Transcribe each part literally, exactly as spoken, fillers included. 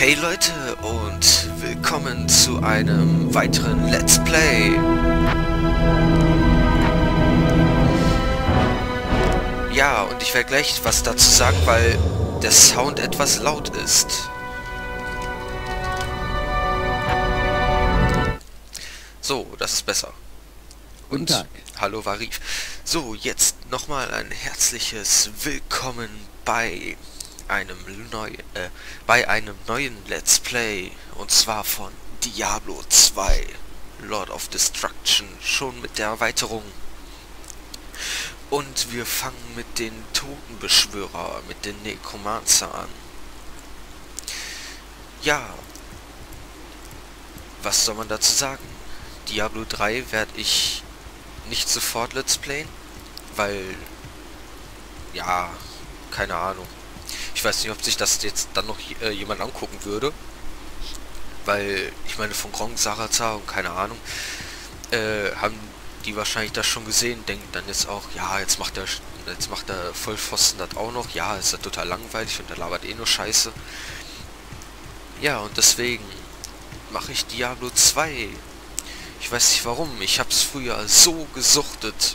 Hey Leute und willkommen zu einem weiteren Let's Play. Ja, und ich werde gleich was dazu sagen, weil der Sound etwas laut ist. So, das ist besser. Und Guten Tag. Hallo Varif. So, jetzt nochmal ein herzliches Willkommen bei einem neuen, äh, bei einem neuen Let's Play, und zwar von Diablo zwei, Lord of Destruction, schon mit der Erweiterung. Und wir fangen mit den Totenbeschwörer, mit den Necromancer an. Ja, was soll man dazu sagen? Diablo drei werde ich nicht sofort Let's Playen, weil, ja, keine Ahnung. Ich weiß nicht, ob sich das jetzt dann noch äh, jemand angucken würde. Weil, ich meine, von Gronk, Sarazar und keine Ahnung, äh, haben die wahrscheinlich das schon gesehen, denken dann jetzt auch, ja, jetzt macht der jetzt macht der Vollpfosten das auch noch. Ja, ist ja total langweilig und der labert eh nur Scheiße. Ja, und deswegen mache ich Diablo zwei. Ich weiß nicht warum, ich habe es früher so gesuchtet.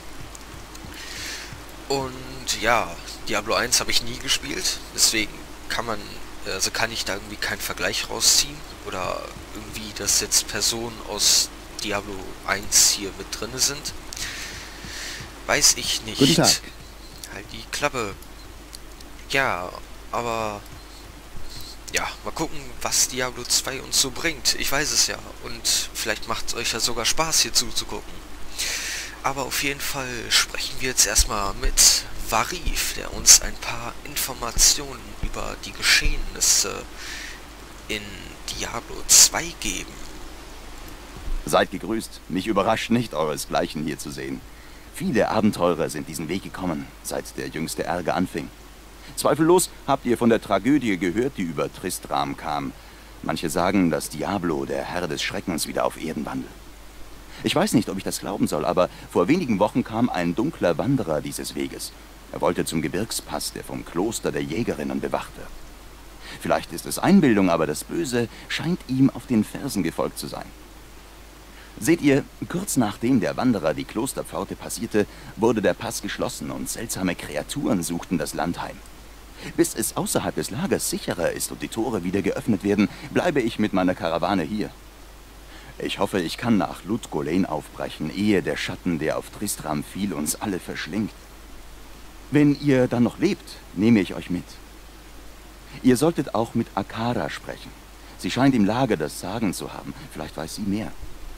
Und ja, Diablo eins habe ich nie gespielt, deswegen kann man, also kann ich da irgendwie keinen Vergleich rausziehen oder irgendwie, dass jetzt Personen aus Diablo eins hier mit drin sind. Weiß ich nicht. Guten Tag. Halt die Klappe. Ja, aber ja, mal gucken, was Diablo zwei uns so bringt. Ich weiß es ja, und vielleicht macht es euch ja sogar Spaß, hier zuzugucken. Aber auf jeden Fall sprechen wir jetzt erstmal mit Varif, der uns ein paar Informationen über die Geschehnisse in Diablo zwei geben. Seid gegrüßt. Mich überrascht nicht, euresgleichen hier zu sehen. Viele Abenteurer sind diesen Weg gekommen, seit der jüngste Ärger anfing. Zweifellos habt ihr von der Tragödie gehört, die über Tristram kam. Manche sagen, dass Diablo, der Herr des Schreckens, wieder auf Erden wandelt. Ich weiß nicht, ob ich das glauben soll, aber vor wenigen Wochen kam ein dunkler Wanderer dieses Weges. Er wollte zum Gebirgspass, der vom Kloster der Jägerinnen bewacht wird. Vielleicht ist es Einbildung, aber das Böse scheint ihm auf den Fersen gefolgt zu sein. Seht ihr, kurz nachdem der Wanderer die Klosterpforte passierte, wurde der Pass geschlossen und seltsame Kreaturen suchten das Land heim. Bis es außerhalb des Lagers sicherer ist und die Tore wieder geöffnet werden, bleibe ich mit meiner Karawane hier. Ich hoffe, ich kann nach Ludgolain aufbrechen, ehe der Schatten, der auf Tristram fiel, uns alle verschlingt. Wenn ihr dann noch lebt, nehme ich euch mit. Ihr solltet auch mit Akara sprechen. Sie scheint im Lager das Sagen zu haben. Vielleicht weiß sie mehr.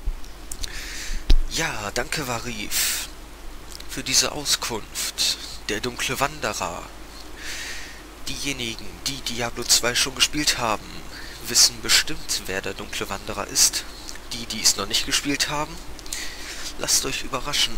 Ja, danke Varif für diese Auskunft. Der dunkle Wanderer. Diejenigen, die Diablo zwei schon gespielt haben, wissen bestimmt, wer der dunkle Wanderer ist. Die, die es noch nicht gespielt haben, lasst euch überraschen.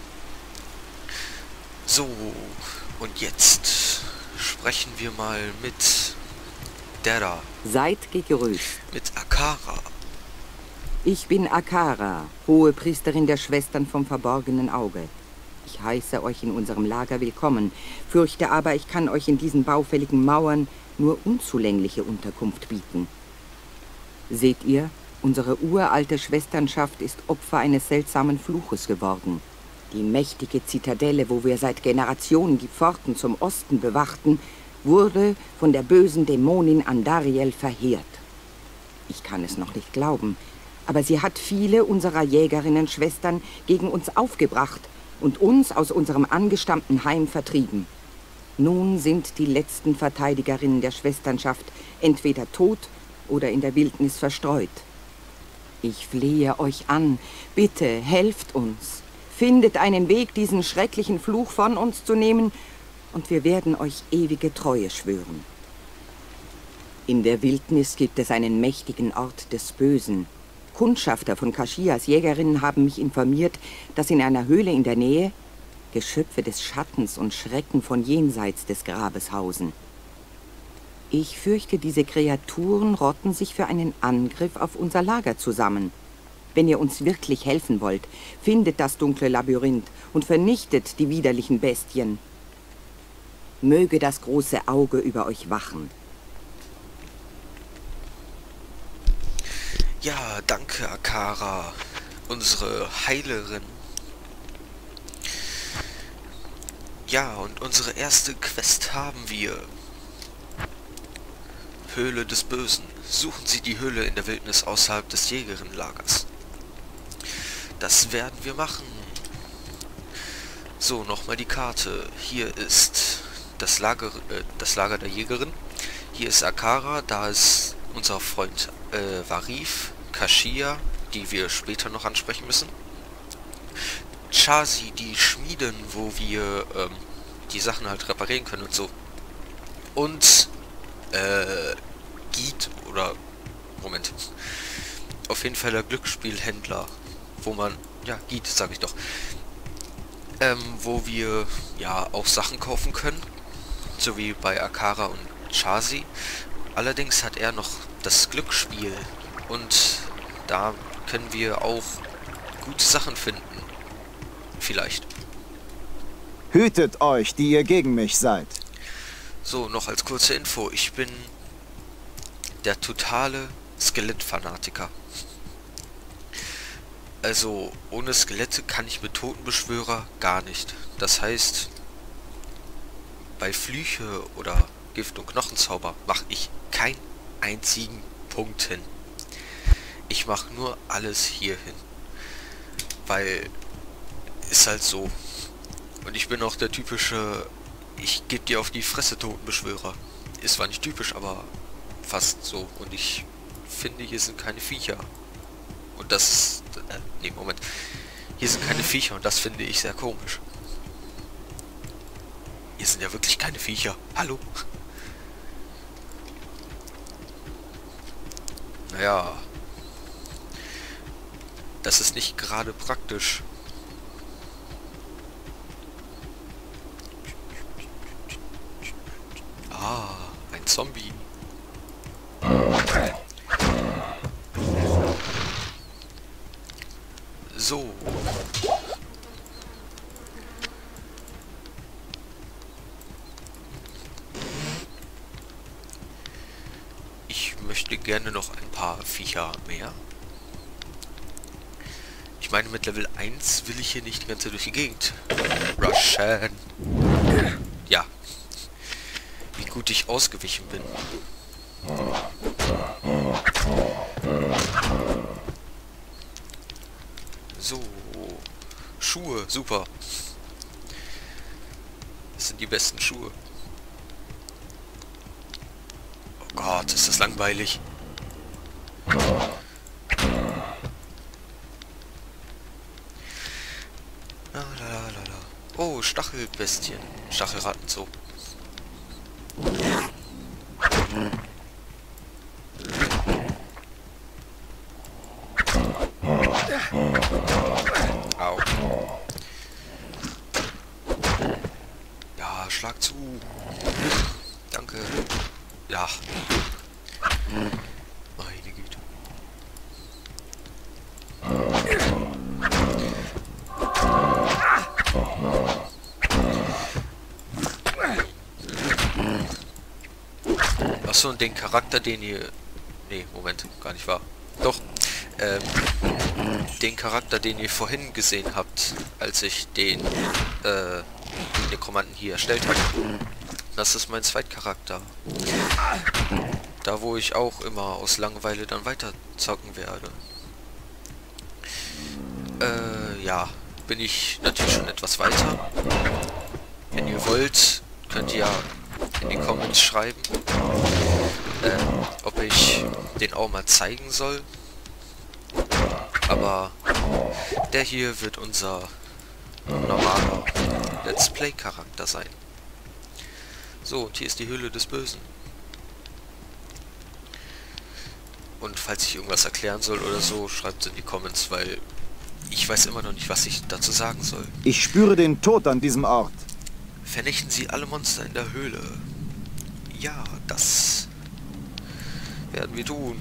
So, und jetzt sprechen wir mal mit der da. Seid gegrüßt. Mit Akara. Ich bin Akara, hohe Priesterin der Schwestern vom verborgenen Auge. Ich heiße euch in unserem Lager willkommen, fürchte aber, ich kann euch in diesen baufälligen Mauern nur unzulängliche Unterkunft bieten. Seht ihr, unsere uralte Schwesternschaft ist Opfer eines seltsamen Fluches geworden. Die mächtige Zitadelle, wo wir seit Generationen die Pforten zum Osten bewachten, wurde von der bösen Dämonin Andariel verheert. Ich kann es noch nicht glauben, aber sie hat viele unserer Jägerinnen-Schwestern gegen uns aufgebracht und uns aus unserem angestammten Heim vertrieben. Nun sind die letzten Verteidigerinnen der Schwesternschaft entweder tot oder in der Wildnis verstreut. Ich flehe euch an, bitte helft uns. Findet einen Weg, diesen schrecklichen Fluch von uns zu nehmen, und wir werden euch ewige Treue schwören. In der Wildnis gibt es einen mächtigen Ort des Bösen. Kundschafter von Kashias Jägerinnen haben mich informiert, dass in einer Höhle in der Nähe Geschöpfe des Schattens und Schrecken von jenseits des Grabes hausen. Ich fürchte, diese Kreaturen rotten sich für einen Angriff auf unser Lager zusammen. Wenn ihr uns wirklich helfen wollt, findet das dunkle Labyrinth und vernichtet die widerlichen Bestien. Möge das große Auge über euch wachen. Ja, danke, Akara, unsere Heilerin. Ja, und unsere erste Quest haben wir. Höhle des Bösen. Suchen Sie die Höhle in der Wildnis außerhalb des Jägerinlagers. Das werden wir machen. So, nochmal die Karte. Hier ist das Lager, äh, das Lager der Jägerin. Hier ist Akara, da ist unser Freund äh, Varif, Kashia, die wir später noch ansprechen müssen. Chasi, die Schmieden, wo wir ähm, die Sachen halt reparieren können und so. Und äh, Giet oder Moment. Auf jeden Fall der Glücksspielhändler, wo man, ja, Giet, sag ich doch. Ähm, wo wir ja auch Sachen kaufen können, so wie bei Akara und Chasi. Allerdings hat er noch das Glücksspiel und da können wir auch gute Sachen finden. Vielleicht. Hütet euch, die ihr gegen mich seid. So, noch als kurze Info. Ich bin der totale Skelettfanatiker. Also, ohne Skelette kann ich mit Totenbeschwörer gar nicht. Das heißt, bei Flüche oder Gift- und Knochenzauber mache ich keinen einzigen Punkt hin. Ich mache nur alles hier hin. Weil, ist halt so. Und ich bin auch der typische, ich gebe dir auf die Fresse Totenbeschwörer. Ist zwar nicht typisch, aber fast so. Und ich finde, hier sind keine Viecher. Und das, äh, nee, Moment. Hier sind keine Viecher und das finde ich sehr komisch. Hier sind ja wirklich keine Viecher. Hallo? Naja. Das ist nicht gerade praktisch. Ah, ein Zombie. So. Ich möchte gerne noch ein paar Viecher mehr. Ich meine, mit Level eins will ich hier nicht die ganze Zeit durch die Gegend rushen. Ja. Wie gut ich ausgewichen bin. So. Schuhe, super. Das sind die besten Schuhe. Oh Gott, ist das langweilig. Oh, Stachelbestien. Stachelratten, so. Au. Ja, schlag zu. Danke. Ja. Meine Güte. Achso, und den Charakter, den ihr... Nee, Moment, gar nicht wahr. Doch. Ähm, den Charakter, den ihr vorhin gesehen habt, als ich den äh, Nekromanten hier erstellt habe. Das ist mein Zweitcharakter. Da, wo ich auch immer aus Langeweile dann weiter zocken werde. Äh, ja, bin ich natürlich schon etwas weiter. Wenn ihr wollt, könnt ihr ja in die Comments schreiben, äh, ob ich den auch mal zeigen soll. Aber der hier wird unser normaler Let's Play Charakter sein. So, und hier ist die Höhle des Bösen. Und falls ich irgendwas erklären soll oder so, schreibt es in die Comments, weil ich weiß immer noch nicht, was ich dazu sagen soll. Ich spüre den Tod an diesem Ort. Vernichten Sie alle Monster in der Höhle. Ja, das werden wir tun.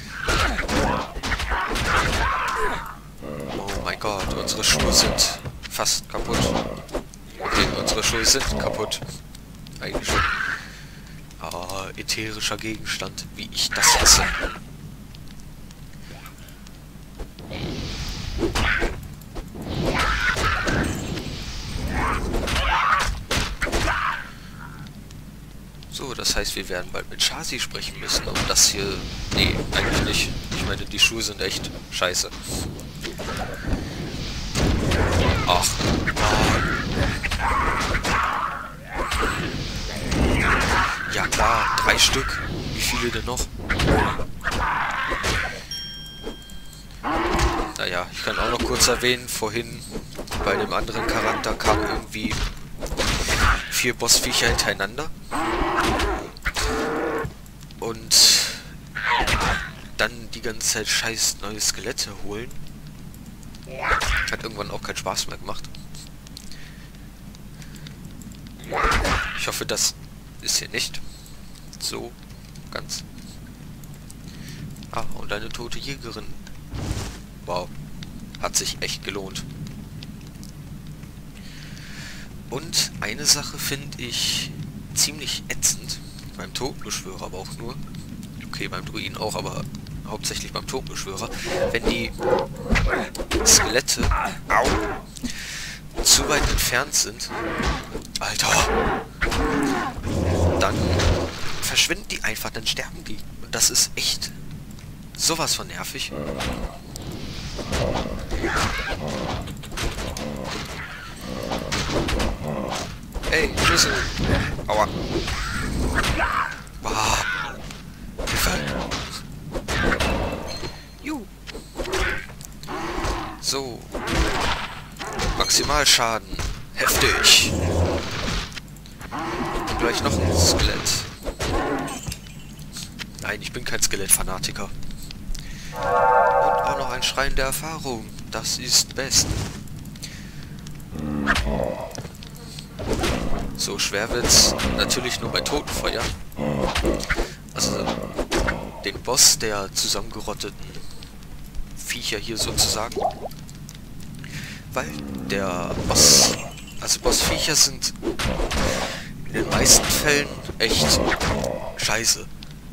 Oh mein Gott, unsere Schuhe sind fast kaputt. Okay, unsere Schuhe sind kaputt. Eigentlich schon. Ah, ätherischer Gegenstand, wie ich das hasse. So, das heißt, wir werden bald mit Chasi sprechen müssen, um das hier... Nee, eigentlich nicht. Ich meine, die Schuhe sind echt scheiße. Ach, Mann. Ja klar, drei Stück. Wie viele denn noch? Naja, ich kann auch noch kurz erwähnen, vorhin bei dem anderen Charakter kamen irgendwie vier Bossviecher hintereinander. Und dann die ganze Zeit scheiß neue Skelette holen. Hat irgendwann auch keinen Spaß mehr gemacht. Ich hoffe, das ist hier nicht so ganz. Ah, und eine tote Jägerin. Wow. Hat sich echt gelohnt. Und eine Sache finde ich ziemlich ätzend. Beim Totenbeschwörer aber auch nur. Okay, beim Druiden auch, aber hauptsächlich beim Totenbeschwörer. Wenn die Skelette au, zu weit entfernt sind, Alter, dann verschwinden die einfach, dann sterben die. Und das ist echt sowas von nervig. Ey, Schlüssel. Aua. Wow. Hilfe. Juhu. So. Maximalschaden. Heftig. Und gleich noch ein Skelett. Nein, ich bin kein Skelettfanatiker. Und auch noch ein Schrein der Erfahrung. Das ist best. So schwer wird's natürlich nur bei Totenfeuer. Also den Boss der zusammengerotteten Viecher hier sozusagen. Weil der Boss, also Bossviecher sind in den meisten Fällen echt scheiße.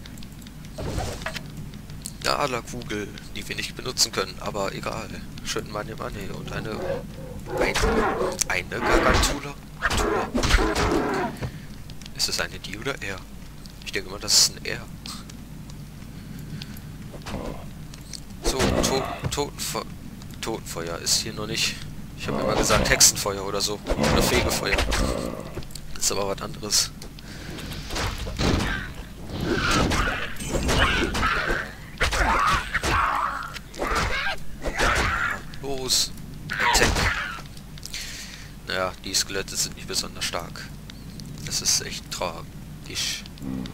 Eine Adlerkugel, die wir nicht benutzen können, aber egal. Schön Money Money und eine eine, eine Gargantula. Ist es eine die oder er? Ich denke mal, das ist ein er. So, to Totenfe Totenfeuer ist hier noch nicht. Ich habe immer gesagt Hexenfeuer oder so. Oder Fegefeuer. Das ist aber was anderes. Los. Attack. Naja, die Skelette sind nicht besonders stark. Das ist echt tragisch.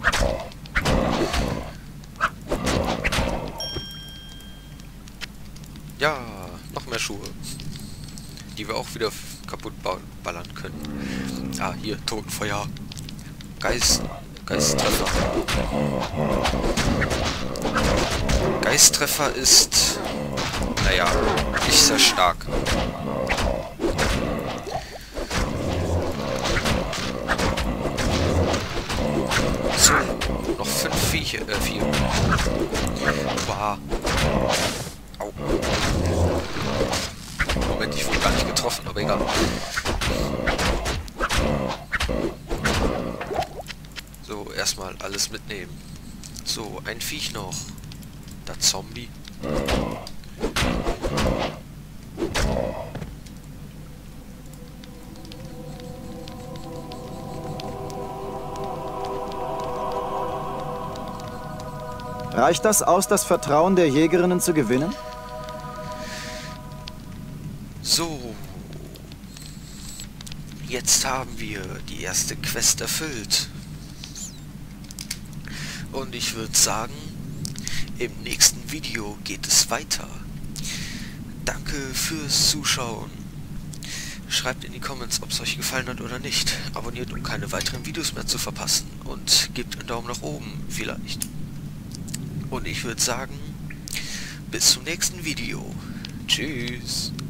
Ja, noch mehr Schuhe. Die wir auch wieder kaputt ballern können. Ah, hier, Totenfeuer. Geist. Geisttreffer. Geisttreffer ist... Naja, nicht sehr stark. So, noch fünf Viecher, äh, vier. Wow. Au. Moment, ich wurde gar nicht getroffen, aber egal. So, erstmal alles mitnehmen. So, ein Viech noch. Der Zombie. Reicht das aus, das Vertrauen der Jägerinnen zu gewinnen? So. Jetzt haben wir die erste Quest erfüllt. Und ich würde sagen, im nächsten Video geht es weiter. Danke fürs Zuschauen. Schreibt in die Comments, ob es euch gefallen hat oder nicht. Abonniert, um keine weiteren Videos mehr zu verpassen. Und gebt einen Daumen nach oben, vielleicht. Und ich würde sagen, bis zum nächsten Video. Tschüss.